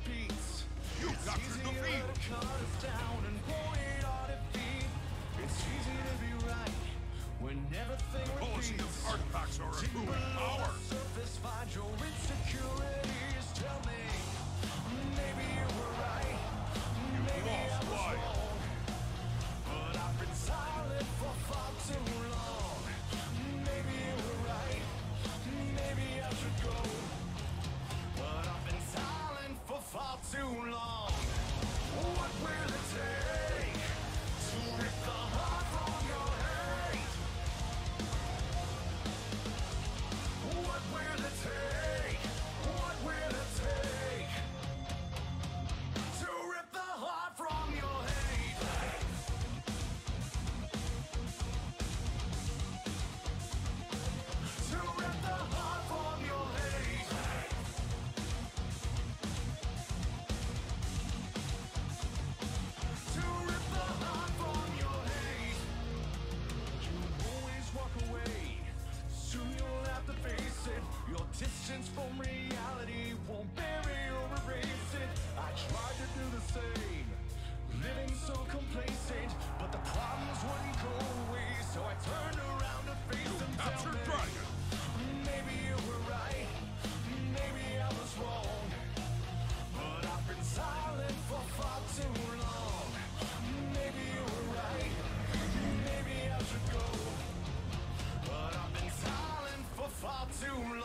repeats. You It's captured easy the to field. cut us down and point our defeat. It's easy to be right when everything Policy of repeats. artifacts are Dig accruing below power. the surface, find your insecurities. Tell me, maybe you were right, maybe I lost was life. wrong. But I've been silent for far too long. Maybe you were right, maybe I should go. But I've been silent for far too long. What will it take to rip the heart from your hate? What will it take? What will it take to rip the heart from your hate? To rip the heart from your hate. To rip the heart from your hate. You always walk away. Soon you'll have to face it. Your distance from reality won't bury or erase it. I tried to do the same, living so complacent, but the problems wouldn't go away. So I turned around to face them. Tell Captured me, Dragon. maybe you were right, maybe I was wrong. But I've been silent for far too long. Maybe you were right, maybe I should go. But I've been silent for far too long.